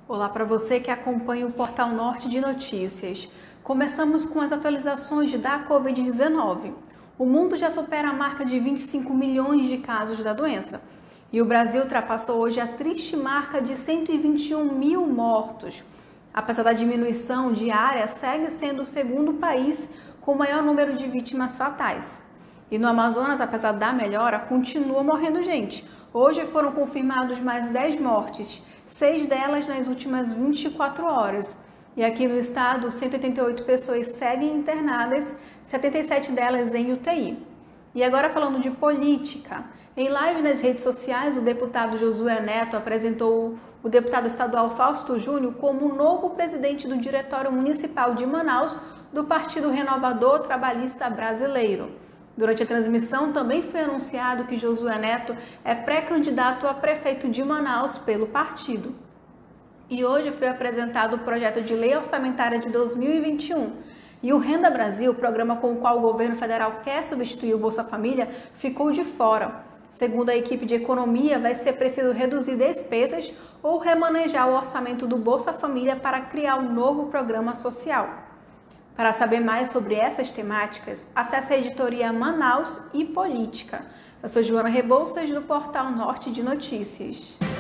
Olá para você que acompanha o Portal Norte de Notícias. Começamos com as atualizações da Covid-19. O mundo já supera a marca de 25 milhões de casos da doença. E o Brasil ultrapassou hoje a triste marca de 121 mil mortos. Apesar da diminuição diária, segue sendo o segundo país com o maior número de vítimas fatais. E no Amazonas, apesar da melhora, continua morrendo gente. Hoje foram confirmados mais 10 mortes, 6 delas nas últimas 24 horas. E aqui no estado, 188 pessoas seguem internadas, 77 delas em UTI. E agora falando de política. Em live nas redes sociais, o deputado Josué Neto apresentou o deputado estadual Fausto Júnior como o novo presidente do Diretório Municipal de Manaus do Partido Renovador Trabalhista Brasileiro. Durante a transmissão, também foi anunciado que Josué Neto é pré-candidato a prefeito de Manaus pelo partido. E hoje foi apresentado o projeto de lei orçamentária de 2021. E o Renda Brasil, programa com o qual o governo federal quer substituir o Bolsa Família, ficou de fora. Segundo a equipe de economia, vai ser preciso reduzir despesas ou remanejar o orçamento do Bolsa Família para criar um novo programa social. Para saber mais sobre essas temáticas, acesse a editoria Manaus e Política. Eu sou Joana Rebouças, do Portal Norte de Notícias.